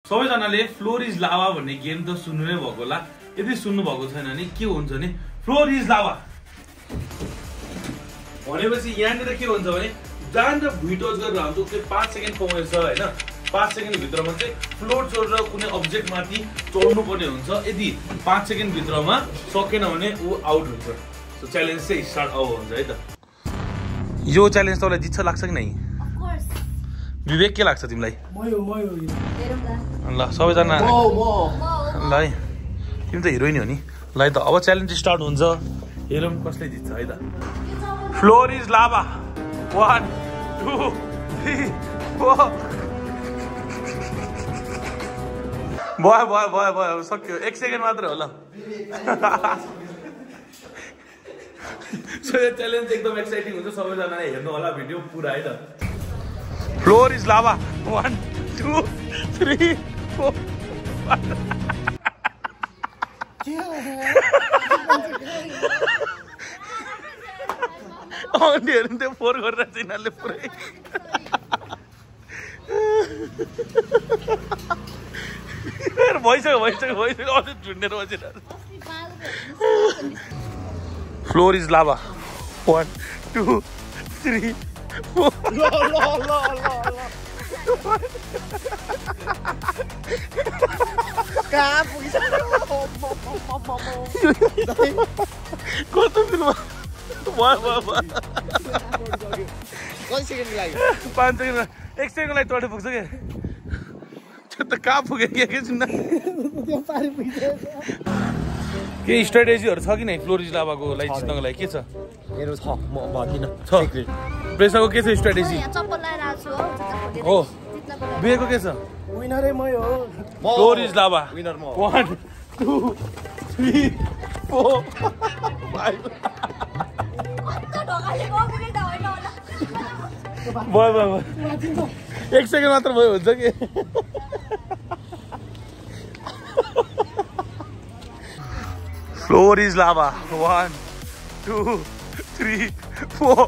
सबैजनाले floor is लाभा भन्ने game त सुन्नु नै भएको होला। यदि सुन्नु भएको छैन भने के हुन्छ भने फ्लोर इज लाभा भनेपछि यहाँनिर के हुन्छ भने जहाँनिर भुइँ टच गरेर हुन्छ उसले 5 सेकेन्ड पाउँछ हैन। 5 सेकेन्ड भित्रमा चाहिँ फ्लोर छोडेर कुनै अब्जेक्ट माथि चढ्नु पर्ने हुन्छ। यदि 5 सेकेन्ड भित्रमा सकेन भने ऊ आउट हुन्छ। सो च्यालेन्ज चाहिँ स्टार्ट अब हुन्छ है त। यो च्यालेन्ज तपाईलाई जित्छ लाग्छ कि नै? विवेक के लाग्छ तिमीलाई? ल सबैजना ल है तिमी त हिरोइन हो नि। ल है त अब च्यालेन्ज स्टार्ट हुन्छ। हेरौँ कसले जित्छ है त। फ्लोर इज लाभा 1 2 3 4 भयो सक्यो। 1 सेकेन्ड मात्र हो ल। सो यो च्यालेन्ज एकदम एक्साइटिङ हुन्छ। सबैजनाले हेर्नु होला भिडियो पुरा है त। फ्लोर इज लाभा 1 2 3 4 हेर्नु त्यो 4 गरेर चाहिँ यिनीहरूले पुरै भइसक्यो अझै झुन्डेर बसिरहेको। फ्लोर इज लाभा 1 2 3 4 कस्तो फिल्म 5 सेकेन्ड लागि 1 सेकेन्ड लागि तोडे पुग्छ के त कहाँ पुग्यो के सुन्न के स्ट्राटेजीहरु छ कि नै फ्लोर इज लाभाको लागि जित्नको लागि के छ? मेरो छ म भन्दिन छ प्रेसको के छ स्ट्राटेजी? चप्पल लगाएर आछु हो बिएको के छ? विनरै मै हो। फ्लोर इज लाभा विनर म 1 2 3 4 5 भयो 1 सेकेन्ड मात्र भयो हुन्छ कि? Floor is lava 1 2 3 4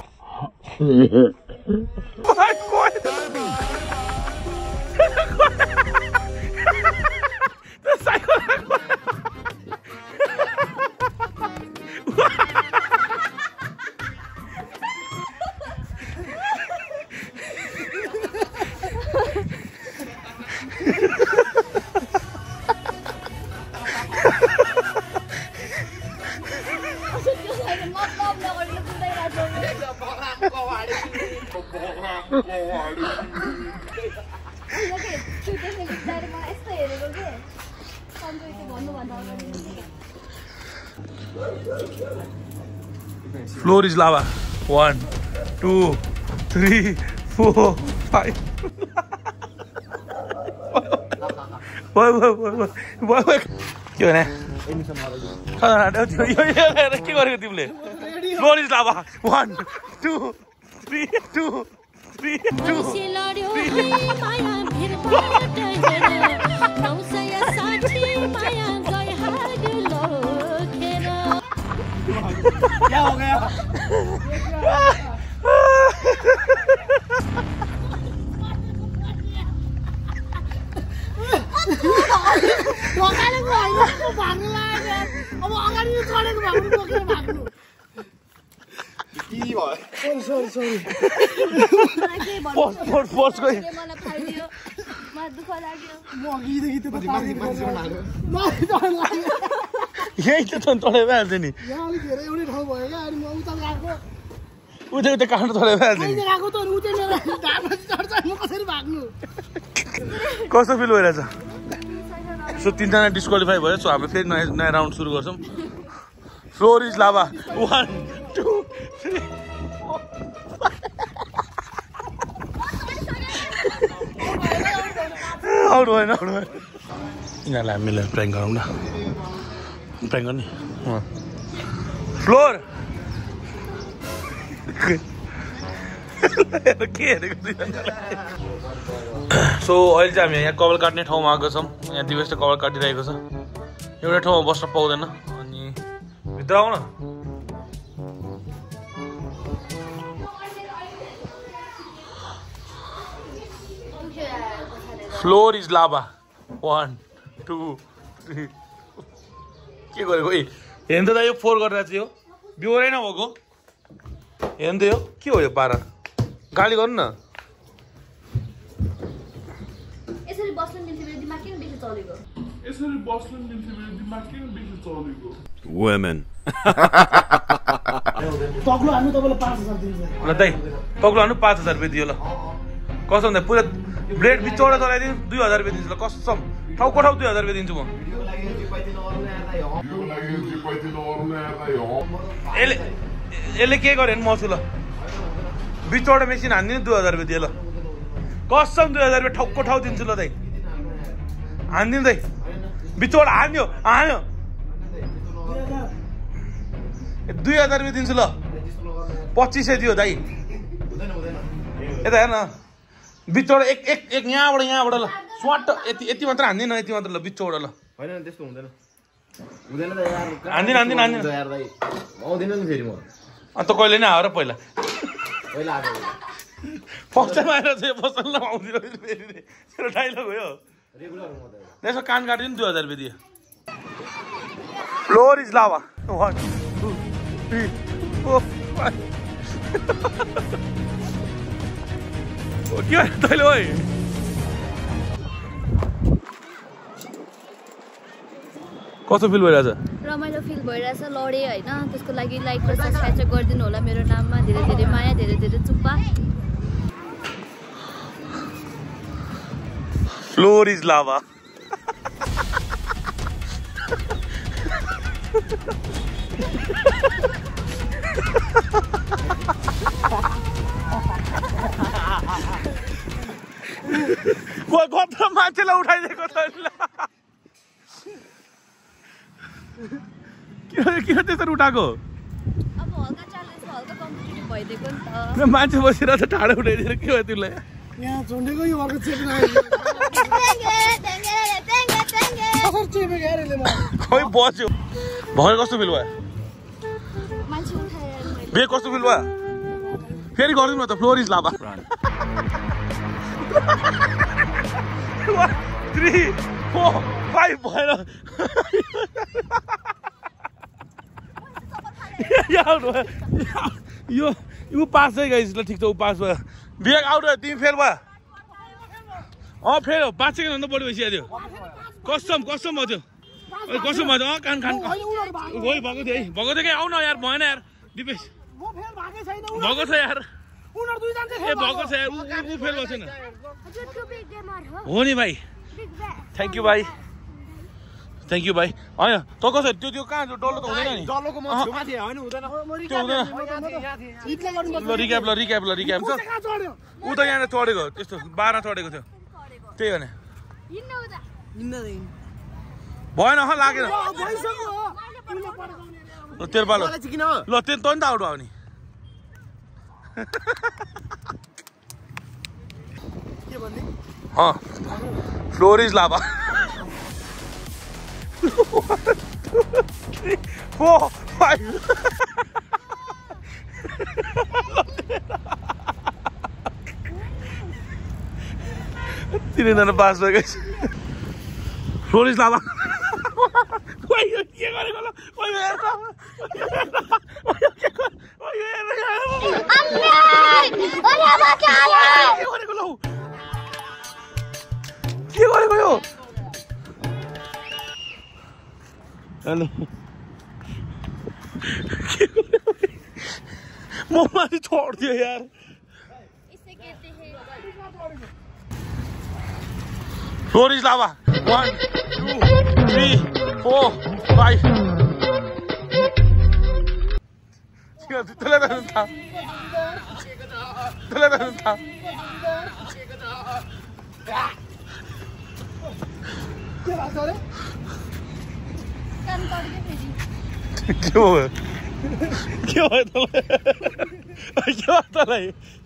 Floor is lava 1 2 3 4 5 के भने के गरेको तिमीले? फ्लोर इज लाभा 1 2 3 2 3 2 क्या हो गया? यही त तोडे भइहाल्छ नि। उतै काट्नु तोडे भइहाल्छ नि। कस्तो फिल भइरहेछ? सो 3 जना डिस्क्वालिफाई भयो। सो हामीले फेरि नयाँ राउन्ड सुरु गर्छौँ। फ्लोर इज लाभा 1 2 3 आउट भएन यिनीहरूलाई हामीले प्र्याङ्क गरौँ न। प्र्याङ्क गर्ने फ्लोर के हेरेको? सो अहिले चाहिँ हामी यहाँ कपाल काट्ने ठाउँमा आएको छौँ। यहाँ दिवसले कपाल काटिरहेको छ। एउटा ठाउँमा बस्न पाउँदैन। अनि भित्र आऊ न। फ्लोर इज लाभा 1 2 3 के गरेको ए हेर्नु त यो 4 गरेर चाहिँ हो बिहोरै नभएको हेर्नु त यो के हो यो पारा गाली गर्नु न यसरी बस्न मिल्थ्यो मेरो दिमाग किन बेसी चलेको Women. तक्लो हान्नु तपाईलाई 5000 दिन्छ ल दाइ तक्लो हान्नु 5000 रुपैयाँ दियो ल कसम दाइ पुरा ब्लेड बिचौडा चलाइदिनु 2000 रुपैयाँ दिन्छु ल कसम ठाउँको ठाउँ 2000 रुपैयाँ दिन्छु म यसले के गर्यो भने मसु ल बिचौडा मेसिन हानिदिनु 2000 रुपैयाँ दियो ल कसम 2000 रुपैयाँ ठाउँको ठाउँ दिन्छु ल दाइ हानिदिनु दाइ बिचौडा हान्यो 2000 रुपैयाँ दिन्छु ल 2500 दियो दाइ यता हेर्न बिचौडा एक यहाँबाट ल स्वाट यति मात्र हान्दिन यति मात्र ल बिचौडा ल हैन त्यस्तो हुँदैन हुँदैन त यार हान्दिन यार दाइ आउँदिन नि फेरि म अन्त कहिले नै आएर पहिला आएको फर्स्ट टाइम आएर चाहिँ बस्न आउँदिन फेरि मेरो डाइलग हो यो रेगुलर म त त्यसो कान काटिदिनु 2000 रुपैयाँ दियो फ्लोर इज लाभा 1 2 3 4 5 के भयो तैँले ओइ कस्तो फिल भइरहेछ रमाइलो फिल भइरहेछ लडे होइन त्यसको लागि लाइक र सब्सक्राइब चाहिँ गरिदिनु होला मेरो नाममा धेरै धेरै माया धेरै धेरै चुप्पा फ्लोर इज लाभा कत्रो मान्छेलाई उठाइदिएको त किन त्यसरी उठाएको अब हल्का च्यालेन्ज हल्का कम्पिटिटिभ भइदिएको नि त मान्छे बसेर त टाढा उठाइदिएर के भयो तिमीलाई यहाँ झन्डेको यो अर्को चेप लाग्यो कसरी चेपेको यार यसले खै बस्यो भरे कस्तो फिल भयो मान्छे उठाएर बे कस्तो फिल भयो फेरि गरिदिनु न त फ्लोर इज लाभा 3 4 5 भएर यो पास है गाइस ल ठिक छ उ पास भयो बिग आउट भयो तिमी फेल भयो फेल हो 5 सेकेन्ड भन्दा बढी भइसक्यो कसम भयो त्यो कसम भयो कान गयो भएको थियो कि आउन यार भएन यार दिपेश भएको छ यार ए भएको छ यार उ फेल भएको छैन हो नि भाइ थ्याङ्क यू भाइ होइन त कसरी त्यो कहाँ डल्लो त हुँदैन नि डल्लोको म छेउमा थिए हैन हुँदैन त्यो हुँदैन ल रिक्याप छ उ त यहाँ चढेको त्यस्तो 12 चढेको थियो त्यही भने भएन लागेन ल तेरो पालो ल त्यो त नि त आउट भयो नि फ्लोर इज लाभा 1 2 3 4 5 तिनैजना पास भयो फ्लोर इज लाभा के गरेको ल के गरेको यो हेलो म माथि छोड्दियो यार फ्लोर इज लाभा 1 2 3 4 5 के भयो तँलाई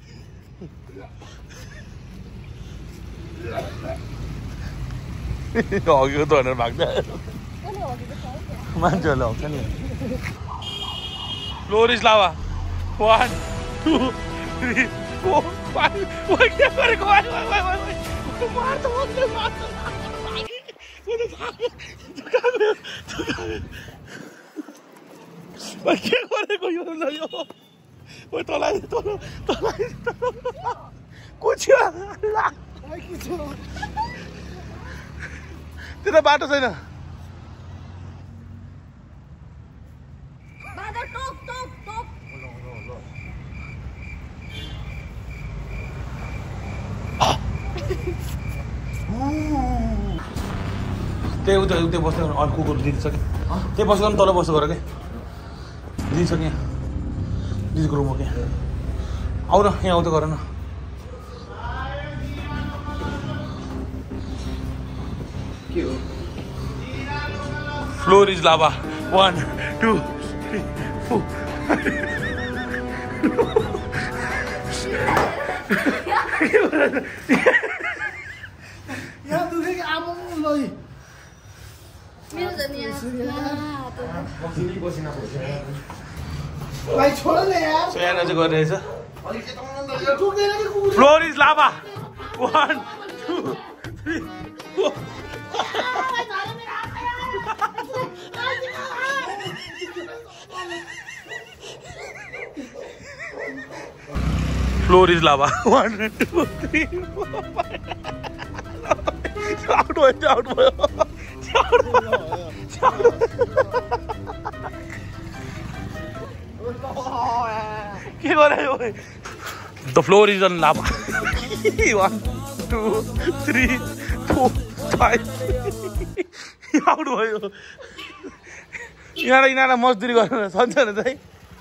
हगेको त भनेर भाग्छ मान्छेहरूले हग्छ नि फ्लोर इज लाभा 1 2 3 4 5 के गरेको के गरेको यो तँलाई कुछ्यो त्यता बाटो छैन त्यही उता बस्नु अर्को कुकुर दिइसक्यो त्यही बस्नु तल बस्नु गर क्या दिइसक्यो यहाँ दिदीको रुम हो क्या आउ न यहाँ आउँदा गर न फ्लोर इज लाभा 1 2 3 4 यहाँ दुखेको आमा लई भाइ छोड न यार यहाँ चाहिँ गरिरहेछ floor is lava 1 2 3 4 Floor is lava. 1 2 3 4 5. Out. The floor is on lava. 1 2 3 4 5. Out भयो. यिनीहरूलाई मजदुरी गरेर सन्छ न चाहिँ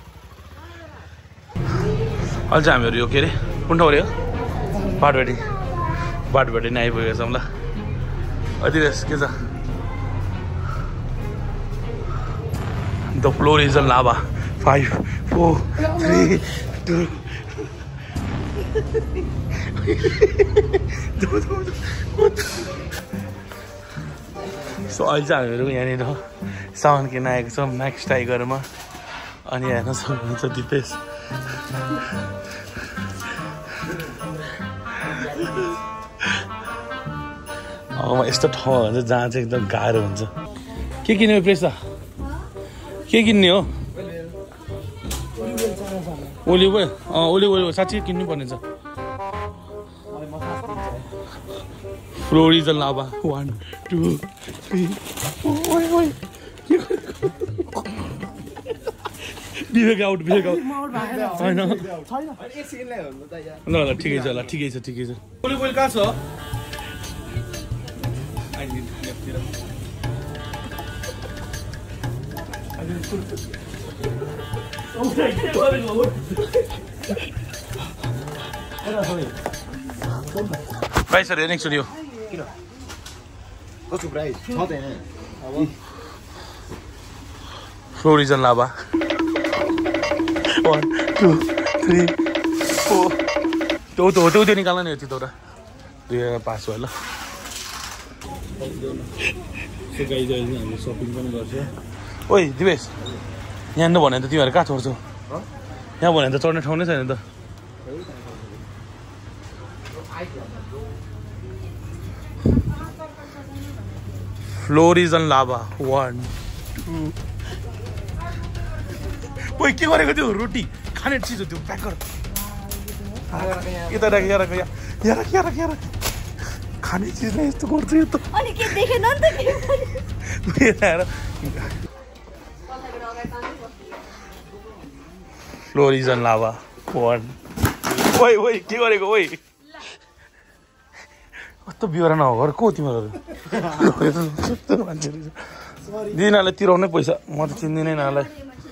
अहिले चाहिँ हामीहरू यो के अरे कुन ठाउँ अरे बाटोभेटी नै आइपुगेको छौँ ल अधिरेस के छ the floor is a lava 5 4 3 2 so अहिले चाहिँ हामीहरू यहाँनिर सामान किन्न आएको छौँ म्याक्स टाइगरमा अनि हेर्न सक्नुहुन्छ दिपेश यस्तो ठाउँ हुन्छ जहाँ चाहिँ एकदम गाह्रो हुन्छ के किन्ने प्रेस के किन्ने हो ओलिभ ओलिभ साँच्चै किन्नु पर्ने छ फ्लोर इज अ लाभा 1 2 3 बिहेक आउट होइन ल ठिकै छ ओलिभ ओइल कहाँ छ प्राइसहरू हेर्ने एकचोटि हो कस्तो प्राइस छ त यहाँ अब फ्लोर इज अन लाभा 1 2 3 4 त्यो निकाल्न नि यति तौरा 2 पास भयो ल हामीले सपिङ पनि गर्छ ओइ दिवेश यहाँ नभने त तिमीहरू कहाँ छोड्छौ यहाँ भने त चढ्ने ठाउँ नै छैन त फ्लोर इज अन लाभा 1 2 ओइ के गरेको त्यो रोटी खाने चिज हो त्यो प्याक गर यता राख यहाँ खाने चिज नै यस्तो गर्छ यो त अनि के देखेन नि त फ्लोर इज अन लाभा 1 ओइ के गरेको ओइ कस्तो बिहोरा नगर को तिमीहरू मान्छेहरू दिदीनालाई तिराउनै पैसा म त चिन्दिनँ यिनीहरूलाई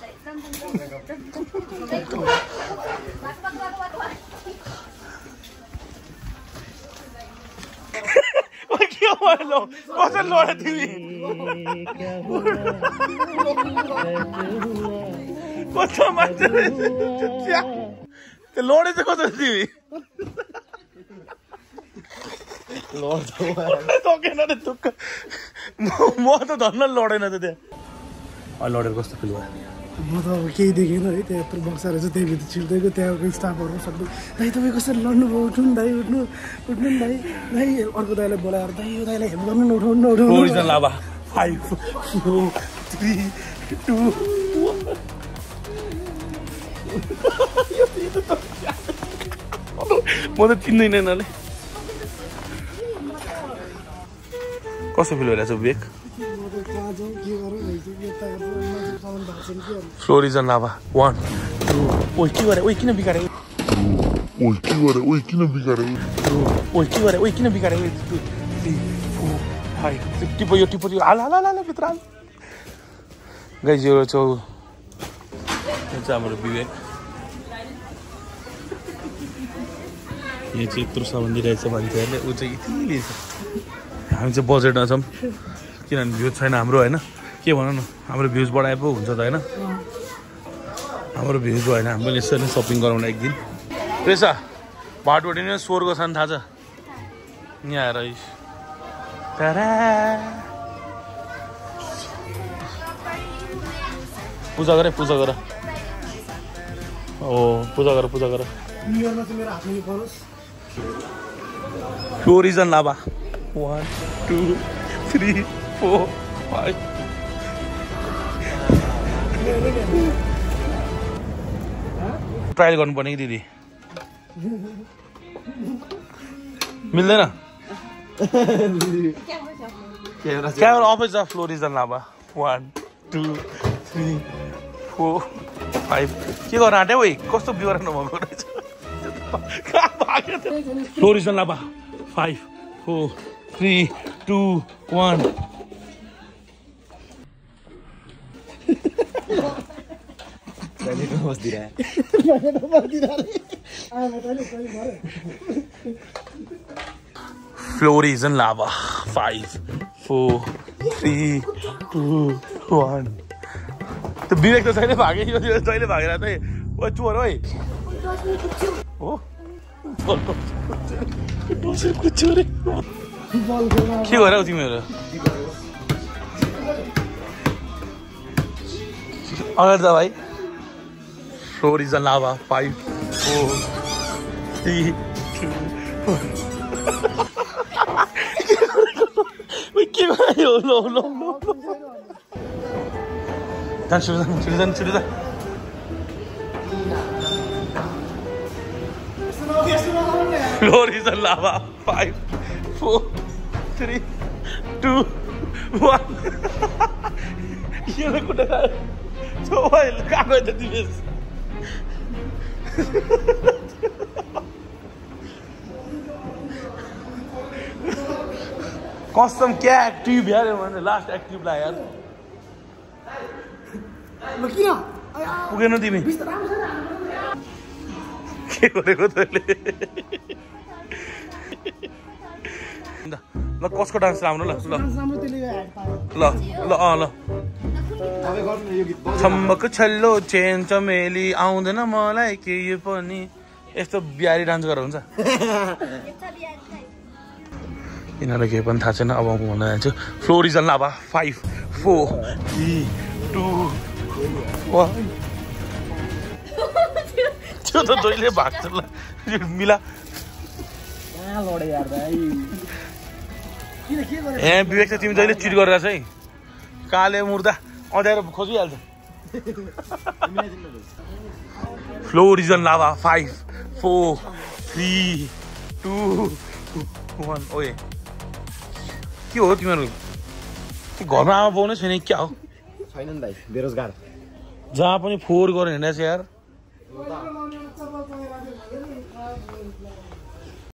कसरी लड तिमी कस्तो मान्छे त्यो लडे चाहिँ कसरी तिमी सकेन रे तुक्क म त धन्न लडेन त त्यहाँ अहिले लडेर कस्तो फिल भयो म त अब केही देखेन है त्यहाँ यत्रो बक्साहरू चाहिँ त्यही भित्र छिर्दैको त्यहाँको स्टाफहरू सबै दाइ तपाईँ कसरी लड्नुभयो उठ्नु नि दाइ उठ्नु नि दाइ दाइ अर्को दाइलाई बोलाएर दाइ यो दाइलाई हेल्प गर्नु न उठाउनु फ्लोरिजन लाभा 5 4 3 2 म त चिन्दैन यिनीहरूले कस्तो फिल भइरहेछ विवेक फ्लोरिजन लाभा 1 2 ओइ के गरे ओइ किन बिगारे ओइ के गरे ओइ किन बिगारे 2 3 4 5 टिपो यो हाल भित्र हाल गाइस यो चाहिँ हाम्रो विवेक यो चाहिँ यत्रो सामान दिइरहेछ मान्छेहरूले ऊ चाहिँ यति लिएछ हामी चाहिँ बजेटमा छौँ किनभने भ्युज छैन हाम्रो होइन के भनौँ न हाम्रो भ्युज बढाए पो हुन्छ त होइन हाम्रो भ्युज भएन हामीले यसरी नै सपिङ गराउन एकदिन पेसा भाटबडी नै स्वरको छ नि थाहा छ यहाँ आएर पूजा गर ओ पूजा गर फ्लोरिजन लाभा 1 2 3 4 5 ट्रायल गर्नुपर्ने कि दिदी मिल्दैन क्यामेरा अफिस छ फ्लोरिजन लाभा 1 2 3 4 5 के गर्न आँट्यो ओइ कस्तो बिहोरा नभएको रहेछ फ्लोरिजन लाभा 5 4 3 2 1 फ्लोरिजन लाभा 5 4 3 2 1 त्यो विवेक त जहिले भागे यो जहिले भागेर चाहिँ ओ चोर ओइ हो के गर हौ तिमीहरू अगाडि त भाइ फ्लोरिजन लाभा 5 4 3 2 के भयो लो सुरु फ्लोरिजन लाभा 5 4 3 2 1 ये कुठे काय सोवाईल का गयो तिमीस कस्टम क्या एक्टिभ यार भने लास्ट एक्टिभ ला यार पुगेन तिमी के गरेको तैँले ल कसको डान्स राम्रो ल छम्मको छल्लो चेन चमेली आउँदैन मलाई के यो पनि यस्तो बिहारी डान्स गरेर हुन्छ यिनीहरूलाई केही पनि थाहा छैन अब म भन्न जान्छु फ्लोरिजन लाभा 5 4 3 2 1 त्यो त जहिले भाग्छ ल मिला ए विवेक त तिमी जहिले चिट गरेर चाहिँ काले मुर्दा अँध्यारो खोजिहाल्छ फ्लोरिजन लाभा 5 4 3 2 1 ओए के हो तिमीहरू घरमा आमा पाउने छैन क्या हो छैन नि भाइ बेरोजगार जहाँ पनि फोहोर गरेर हिँडेछ यार